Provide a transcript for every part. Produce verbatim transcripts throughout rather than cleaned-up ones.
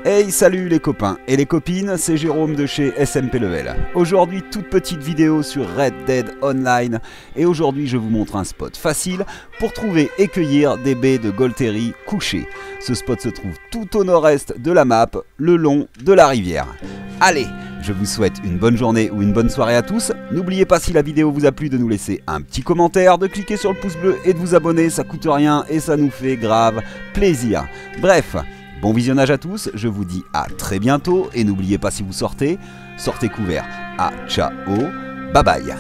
Hey, salut les copains et les copines, c'est Jérôme de chez S M P Level. Aujourd'hui, toute petite vidéo sur Red Dead Online et aujourd'hui je vous montre un spot facile pour trouver et cueillir des baies de Golterry couchées. Ce spot se trouve tout au nord-est de la map, le long de la rivière. Allez, je vous souhaite une bonne journée ou une bonne soirée à tous. N'oubliez pas, si la vidéo vous a plu, de nous laisser un petit commentaire, de cliquer sur le pouce bleu et de vous abonner, ça coûte rien et ça nous fait grave plaisir. Bref, bon visionnage à tous, je vous dis à très bientôt et n'oubliez pas, si vous sortez, sortez couverts. Ah, ciao, bye bye.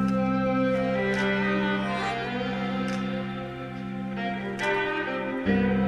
Thank you.